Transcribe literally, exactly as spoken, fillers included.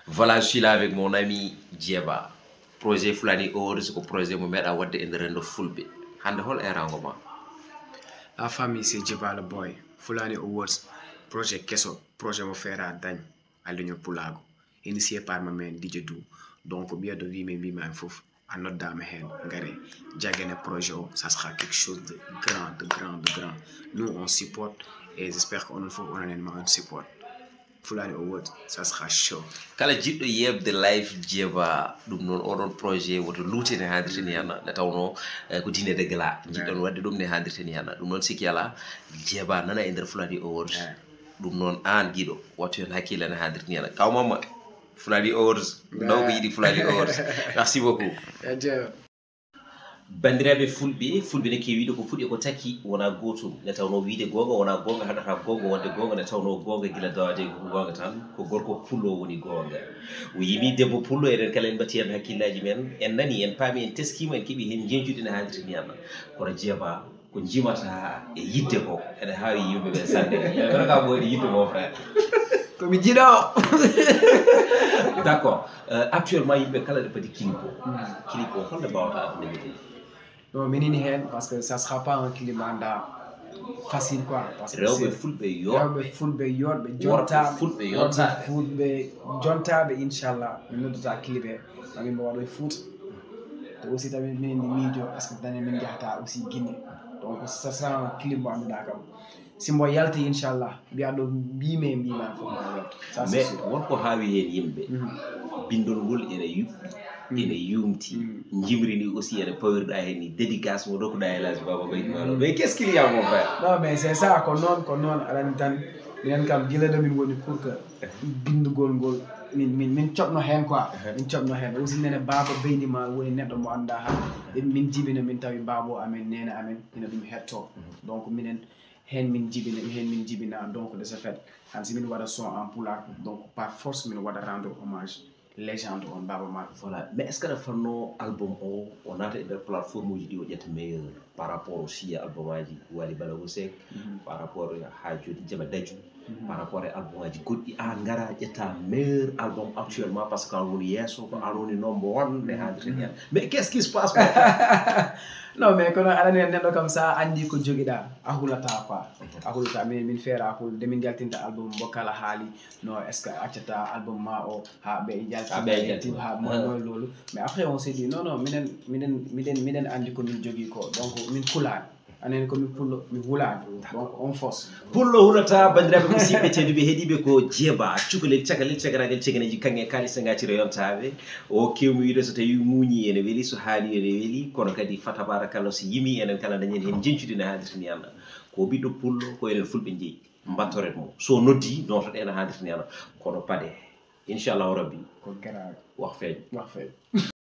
Voilà, je suis là avec mon ami Jeeba. Projet Fulani Awards, c'est un projet qui met à Wade et de Fulbe. Hande hol est rangement. La famille c'est Jeeba le boy. Fulani Awards, projet Kesso, projet mo fera dagne à l'Union Pulaar. Initié par ma main D J Dou. Donc, bien de vie, mais bien fouf. À notre dame, Gare, Jagene projet, ça sera quelque chose de grand, de grand, de grand. Nous, on supporte et j'espère qu'on nous faut honnêtement un support. Fulani Awards, ça sera chaud. Kala jiɗɗo yebde live Jeeba ɗum noon oɗon projet woto luutene haadirte ni hana nde tawno ko dinede gala jiɗɗon wadde ɗum ne haadirte ni hana ɗum noon sikki ala Jeeba nana e nder Fulani Awards ɗum noon an guiɗo wattu hen hakkille ne haadirte ni hana kaw mamma Fulani Awards donc yiɗi Fulani Awards merci beaucoup bandiraɓe fulɓe fulɓe ne kewi wiide ko fuɗi ko taki wona gotum nde tawno wiide gonga wona gonga haɗata gonga wonde gonga nde tawno gonga guila dawade ko gonga tan ko gorko pullo woni gonga o yimi debbo pullo eɗen kala en batti hen hakkillaji men en nani en paami en teskima en keeɓi hen jenjude ne haalirta ni anna kono Jeeba ko jimata e yidde ko ene hawi yimɓeɓe sande yimɓe ka ɓoyde yidde mon frère komi jiɗo d' accord actuellement yimɓe kala ɗe padi clip o clip o holde mbawata adunde non, menini hen parce que ça sera pas un climat facile quoi parce que rewbe fulbe yo rewbe fulbe yorbe jonta fulbe yonta fulbe jontabe inshallah min noddata clipé mami mo wado foot to aussi tamit min ni mijo parce que dañe min jahata aussi Guinée donc ça sera un clip mo amida kam simbo yalti inshallah biya do bime bima fo ça mais wonko hawi hen yimbe bindol ngol ene yubbi ene yumti jimrini aussi ene pawirda hen ni dédicace mo dokuda e las baba baydi malo mais qu'est-ce qu'il y a mon frère non mais c'est ça ko non ko non arani tan minen kam gila do min woni pour que bindugol ngol min min min cobno hen quoi min cobno hen aussi nene baba baydi mal woni neddo mo anda ha min jibina min tawi babo amen nena amen ina dum hetto donc minen hen min jibina hen min jibina donc de ce fait hansi min wada son en Pulaar donc par force min wada rendre hommage légende on baba mal voilà mais est ce que le fanno album o on a des plateformes uji o ƴetta meilleur par rapport aussi à album aji wali balago sek par rapport ha jodi jaba daju par rapport à album aji goddi a ngara ƴetta meilleur album actuellement parce que on woni yeso ko an woni number one ne haadirten mais qu'est ce qui se passe non mais kono arani neddo comme ça andi ko jogida a hulata quoi a hulata min min fera hul de min jaltinta album bokala haali no est ce que accata album ma o ha be jalti ha mo lolu mais après on s'est dit non non minen minen minen minen andi ko min jogi ko donc min Pulaar anen ko min pullo mi hulade donc on force pullo hulata bandiraɓe musidɓe tedduɓe heeɗiɓe ko Jeeba cukalel cakalel caganagal ceganeji kange kaalisa gacira yontaɓe o kewmi wiide so tawi muuñi ene weeli so haali ene weeli kono kadi fa tabarakallah so yimi enen kala dañen hen jencude ne haadirta ni allah ko ɓiɗɗo pullo ko enen fulɓe jeeyi mbattoret mo so noddi notoɗe ne haadirta ni allah kono paade inchallahu rabbi ko gara wax feeñ wax feeñ